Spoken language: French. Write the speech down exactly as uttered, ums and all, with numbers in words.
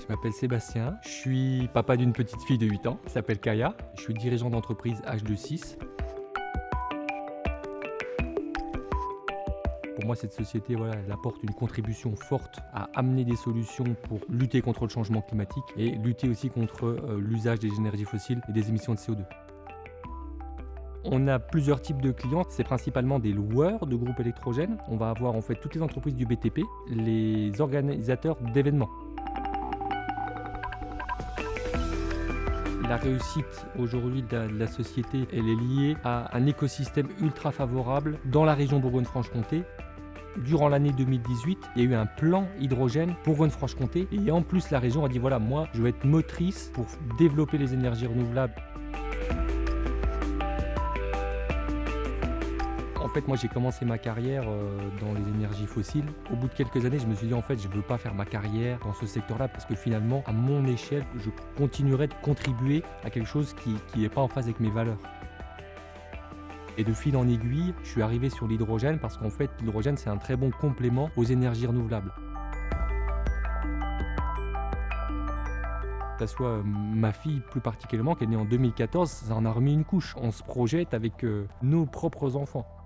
Je m'appelle Sébastien, je suis papa d'une petite fille de huit ans qui s'appelle Kaya. Je suis dirigeant d'entreprise H deux six. Pour moi, cette société, voilà, elle apporte une contribution forte à amener des solutions pour lutter contre le changement climatique et lutter aussi contre euh, l'usage des énergies fossiles et des émissions de C O deux. On a plusieurs types de clients, c'est principalement des loueurs de groupes électrogènes. On va avoir en fait toutes les entreprises du B T P, les organisateurs d'événements. La réussite aujourd'hui de la, de la société, elle est liée à un écosystème ultra favorable dans la région Bourgogne-Franche-Comté. Durant l'année deux mille dix-huit, il y a eu un plan hydrogène pour Bourgogne-Franche-Comté et en plus la région a dit voilà, moi je vais être motrice pour développer les énergies renouvelables. En fait, moi j'ai commencé ma carrière dans les énergies fossiles. Au bout de quelques années, je me suis dit en fait, je ne veux pas faire ma carrière dans ce secteur-là parce que finalement, à mon échelle, je continuerai de contribuer à quelque chose qui n'est pas en phase avec mes valeurs. Et de fil en aiguille, je suis arrivé sur l'hydrogène parce qu'en fait, l'hydrogène, c'est un très bon complément aux énergies renouvelables. Que ce soit ma fille plus particulièrement, qui est née en deux mille quatorze, ça en a remis une couche. On se projette avec euh, nos propres enfants.